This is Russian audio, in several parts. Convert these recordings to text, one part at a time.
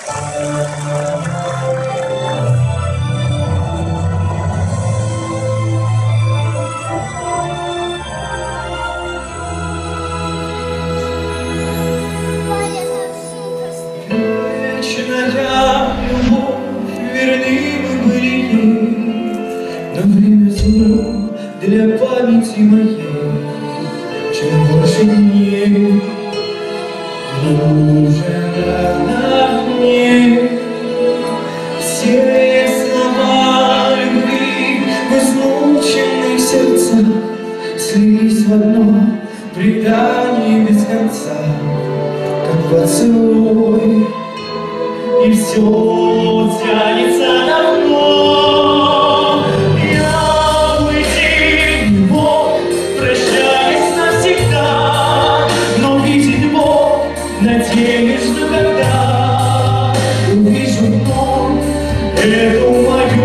Вечная любовь, верны мы были ей, но время зло для памяти моей. Чем больше дней, глубже на мне все слова любви в измученных сердцах слились в одно предание без конца, как поцелуй. И все тянется давно. Я уйти в любовь, прощаясь навсегда, но видеть Бог надеюсь, что когда увижу вновь эту мою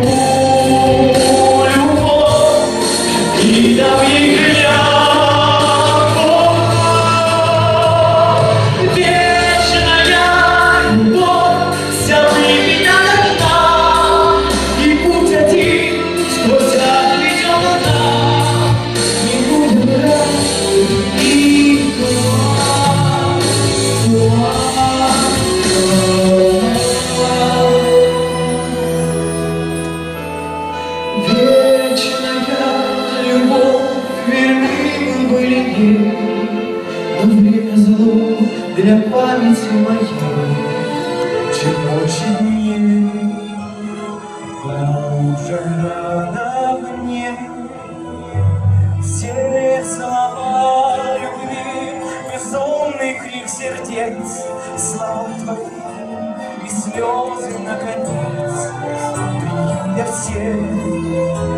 любовь и дам ей но время зло для памяти моей. Чем больше дней, глубже рана мне. Все слова любви, безумный крик сердец, слова твои и слезы наконец. Прими для всех